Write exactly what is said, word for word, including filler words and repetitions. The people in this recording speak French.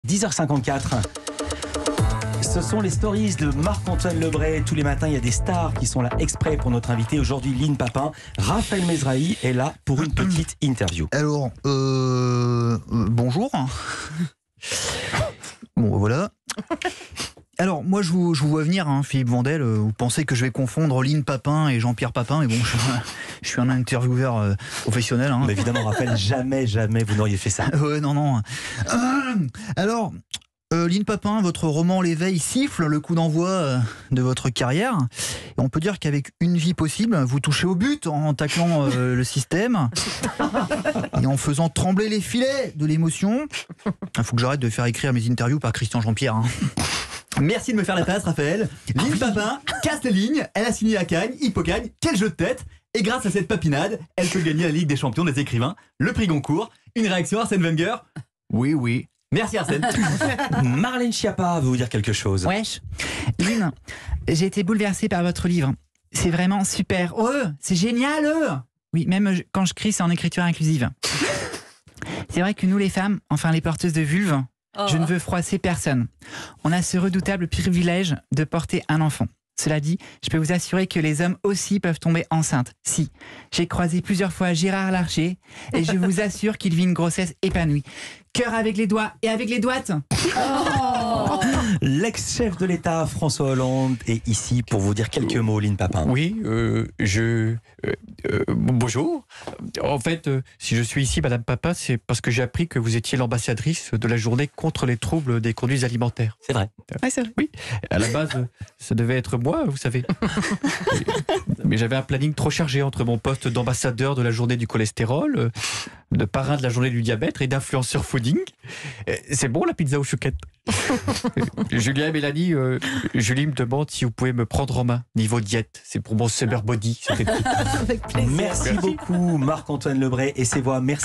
dix heures cinquante-quatre. Ce sont les stories de Marc-Antoine Lebray. Tous les matins, il y a des stars qui sont là exprès pour notre invité. Aujourd'hui, Lynn Papin. Raphaël Mesrahi est là pour une petite interview. Alors, euh, euh, bonjour. Bon, voilà. Alors, moi, je vous, je vous vois venir, hein, Philippe Vandel. Euh, vous pensez que je vais confondre Lynn Papin et Jean-Pierre Papin, mais bon, je, je suis un intervieweur euh, professionnel. Hein. Mais évidemment, Raphaël, jamais, jamais vous n'auriez fait ça. Ouais, non, non. Euh, alors, euh, Lynn Papin, votre roman L'éveil siffle le coup d'envoi euh, de votre carrière. Et on peut dire qu'avec une vie possible, vous touchez au but en taclant euh, le système et en faisant trembler les filets de l'émotion. Il faut que j'arrête de faire écrire mes interviews par Christian Jean-Pierre. Hein. Merci de me faire la passe, Raphaël. Lynn Papin casse les lignes, elle a signé à Cannes, Hippocagne, quel jeu de tête. Et grâce à cette papinade, elle peut gagner la Ligue des champions des écrivains, le prix Goncourt. Une réaction, Arsène Wenger? Oui, oui. Merci Arsène. Marlène Schiappa veut vous dire quelque chose. Wesh. Lynn, j'ai été bouleversée par votre livre. C'est vraiment super. Oh, c'est génial. euh. Oui, même quand je crie, c'est en écriture inclusive. C'est vrai que nous, les femmes, enfin les porteuses de vulve, oh. je ne veux froisser personne. On a ce redoutable privilège de porter un enfant. Cela dit, je peux vous assurer que les hommes aussi peuvent tomber enceintes. Si, j'ai croisé plusieurs fois Gérard Larcher et je vous assure qu'il vit une grossesse épanouie. Cœur avec les doigts et avec les doigts. Oh. L'ex-chef de l'État, François Hollande, est ici pour vous dire quelques mots, Lynn Papin. Oui, euh, je... Euh, euh, bonjour. En fait, euh, si je suis ici, Madame Papin, c'est parce que j'ai appris que vous étiez l'ambassadrice de la journée contre les troubles des conduites alimentaires. C'est vrai. Ouais, c'est vrai. Oui, à la base, ça devait être moi, vous savez. Mais j'avais un planning trop chargé entre mon poste d'ambassadeur de la journée du cholestérol, de parrain de la journée du diabète et d'influenceur fooding. C'est bon la pizza aux chouquettes? Julien et Mélanie, euh, Julie me demande si vous pouvez me prendre en main niveau diète. C'est pour mon summer body. Merci beaucoup Marc-Antoine Lebray et ses voix. Merci.